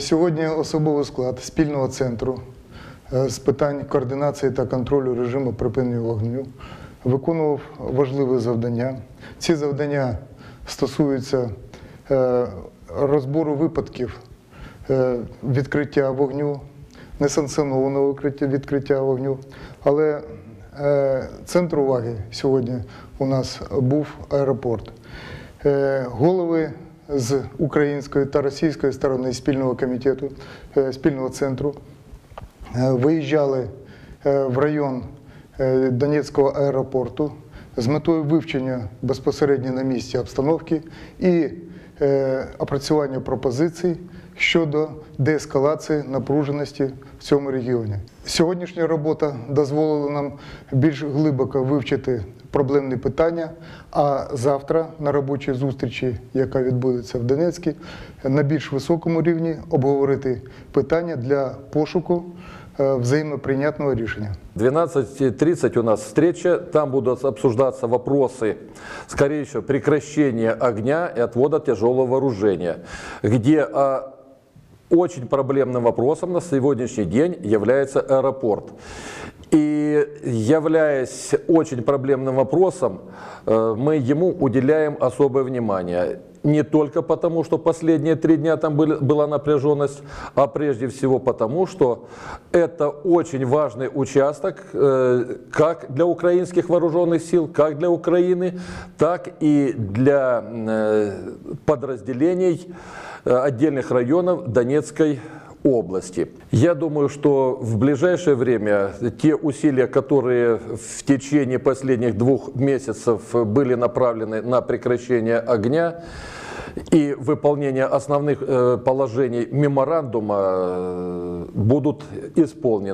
Сьогодні особовий склад спільного центру з питань координації та контролю режиму припинення вогню виконував важливі завдання. Ці завдання стосуються розбору випадків відкриття вогню, несанкціонованого відкриття вогню. Але центр уваги сьогодні у нас був аеропорт. Голови з української та російської сторони спільного комітету, спільного центру виїжджали в район Донецького аеропорту з метою вивчення безпосередньо на місці обстановки і опрацювання пропозицій щодо деескалації напруженості в цьому регіоні. Сьогоднішня робота дозволила нам більш глибоко вивчити проблемні питання, а завтра на робочій зустрічі, яка відбудеться в Донецьку, на більш високому рівні обговорити питання для пошуку взаимопринятного решения. 12:30 у нас встреча, там будут обсуждаться вопросы скорейшего прекращения огня и отвода тяжелого вооружения, где очень проблемным вопросом на сегодняшний день является аэропорт. И являясь очень проблемным вопросом, мы ему уделяем особое внимание. Не только потому, что последние 3 дня там была напряженность, а прежде всего потому, что это очень важный участок как для украинских вооруженных сил, как для Украины, так и для подразделений отдельных районов Донецкой области. Я думаю, что в ближайшее время те усилия, которые в течение последних 2 месяцев были направлены на прекращение огня и выполнение основных положений меморандума, будут исполнены.